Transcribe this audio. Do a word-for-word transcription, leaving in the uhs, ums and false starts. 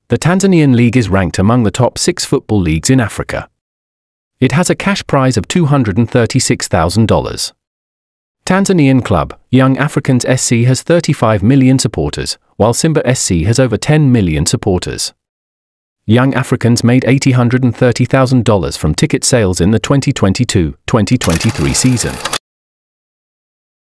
The Tanzanian League is ranked among the top six football leagues in Africa. It has a cash prize of two hundred thirty-six thousand dollars. Tanzanian club, Young Africans S C has thirty-five million supporters, while Simba S C has over ten million supporters. Young Africans made eight hundred thirty thousand dollars from ticket sales in the twenty twenty-two twenty twenty-three season.